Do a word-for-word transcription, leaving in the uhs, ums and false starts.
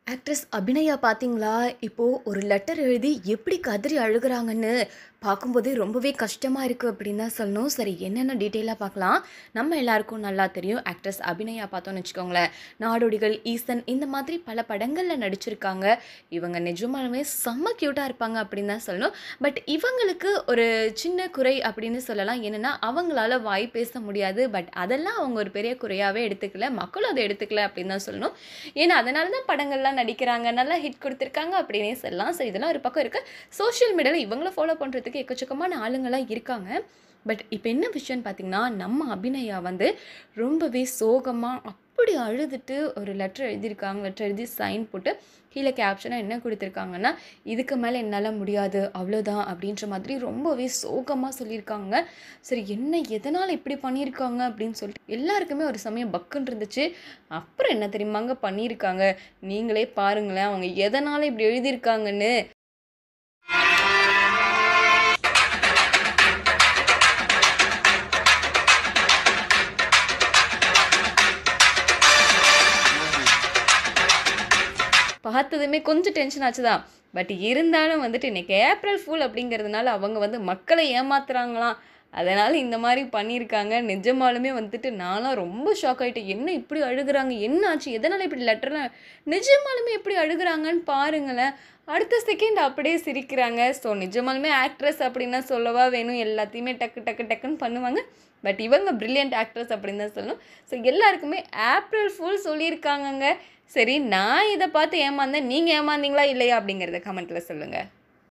Actress Abhinaya பார்த்தீங்களா? இப்போ ஒரு லெட்டர் எழுதி எப்படி கதறி அழுகுறாங்கன்னு பார்க்கும்போதே ரொம்பவே கஷ்டமா இருக்கு அப்படின்னு தான் சொல்லணும். சரி, என்னென்ன டீட்டெயிலா பார்க்கலாம். நம்ம எல்லாருக்கும் நல்லா தெரியும். ஆக்ட்ரஸ் அபிநயா பார்த்தோம்னு வச்சுக்கோங்களேன், நாடோடிகள், ஈசன் இந்த மாதிரி பல படங்கள்ல நடிச்சிருக்காங்க. இவங்க நிஜமாலுமே செம்ம கியூட்டா இருப்பாங்க அப்படின்னு தான் சொல்லணும். பட் இவங்களுக்கு ஒரு சின்ன குறை அப்படின்னு சொல்லலாம். என்னன்னா, அவங்களால வாய் பேச முடியாது. பட் அதெல்லாம் அவங்க ஒரு பெரிய குறையாவே எடுத்துக்கல. மக்களும் அதை எடுத்துக்கல அப்படின்னு தான் சொல்லணும். ஏன்னா அதனால தான் படங்கள்லாம் நடிக்கிறாங்க, நல்லா ஹிட் கொடுத்துருக்காங்க அப்படின்னே சொல்லலாம். சரி, இதெல்லாம் ஒரு பக்கம் இருக்குது. சோஷியல் மீடியாவில் இவங்கள ஃபாலோ பண்ணுறதுக்கு எக்கச்சக்கமான ஆளுங்களாம் இருக்காங்க. பட் இப்போ என்ன விஷயம்னு பார்த்தீங்கன்னா, நம்ம அபிநயா வந்து ரொம்பவே சோகமாக அப்படி அழுதுட்டு ஒரு லெட்டர் எழுதியிருக்காங்க. லெட்டர் எழுதி சைன் போட்டு கீழே கேப்ஷனாக என்ன கொடுத்துருக்காங்கன்னா, இதுக்கு மேலே என்னால் முடியாது, அவ்வளோதான் அப்படின்ற மாதிரி ரொம்பவே சோகமாக சொல்லியிருக்காங்க. சரி, என்ன எதனால் இப்படி பண்ணியிருக்காங்க அப்படின்னு சொல்லிட்டு எல்லாருக்குமே ஒரு சமயம் பக்குன்னு இருந்துச்சு. அப்புறம் என்ன தெரியுமாங்க பண்ணியிருக்காங்க, நீங்களே பாருங்களேன் அவங்க எதனால் இப்படி எழுதியிருக்காங்கன்னு. பார்த்ததுமே கொஞ்சம் டென்ஷன் ஆச்சு தான். பட் இருந்தாலும் வந்துட்டு இன்றைக்கி ஏப்ரல் ஃபூல் அப்படிங்கிறதுனால அவங்க வந்து மக்களை ஏமாத்துறாங்களாம். அதனால் இந்த மாதிரி பண்ணியிருக்காங்க. நிஜமாலுமே வந்துட்டு நான்லாம் ரொம்ப ஷாக் ஆகிட்டேன். என்ன இப்படி அழுகுறாங்க, என்ன ஆச்சு, எதனால் இப்படி லெட்டர்லாம் நிஜமாலுமே எப்படி அழுகுறாங்கன்னு பாருங்களேன். அடுத்த செகண்ட் அப்படியே சிரிக்கிறாங்க. ஸோ நிஜமாலுமே ஆக்ட்ரஸ் அப்படின்னா சொல்லவா வேணும், எல்லாத்தையுமே டக்கு டக்கு டக்குன்னு பண்ணுவாங்க. பட் இவங்க ப்ரில்லியன்ட் ஆக்ட்ரஸ் அப்படின்னு தான் சொல்லணும். ஸோ எல்லாருக்குமே ஏப்ரல் ஃபுல் சொல்லியிருக்காங்கங்க. சரி, நான் இதை பார்த்து ஏமாந்தேன், நீங்கள் ஏமாந்தீங்களா இல்லையா அப்படிங்கிறத கமெண்ட்டில் சொல்லுங்கள்.